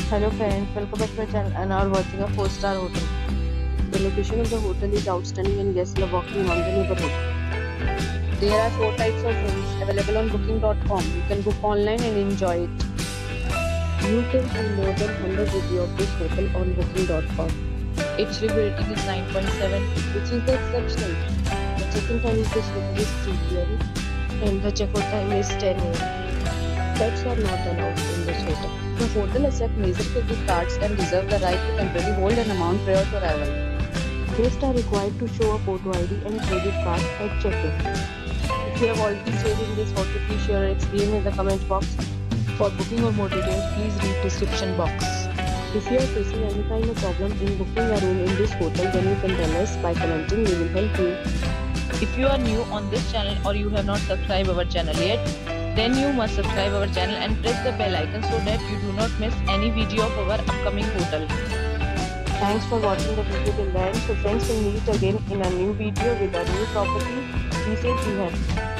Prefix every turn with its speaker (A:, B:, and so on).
A: Hello friends, welcome back to my channel and are watching a 4-star hotel. The location of the hotel is outstanding and guests love walking around the neighborhood. There are 4 types of rooms available on booking.com. You can book online and enjoy it. You can see more than 100 reviews of this hotel on booking.com. Its review rating is 9.7, which is exceptional. The check-in time of this hotel is 3 p.m. and the check-out time is 10 a.m. Pets are not allowed in this hotel. The hotel accepts major credit cards and reserves the right to temporarily hold an amount prior to arrival. Guests are required to show a photo ID and credit card at check-in. If you have already stayed in this hotel, please share your experience in the comment box. For booking or more details, please read description box. If you are facing any kind of problem in booking a room in this hotel, then you can tell us by commenting. We will help you. If you are new on this channel or you have not subscribed our channel yet, then you must subscribe our channel and press the bell icon so that you do not miss any video of our upcoming hotel. Thanks for watching the video till the end. So friends, will meet again in a new video with a new property. Be safe, be happy.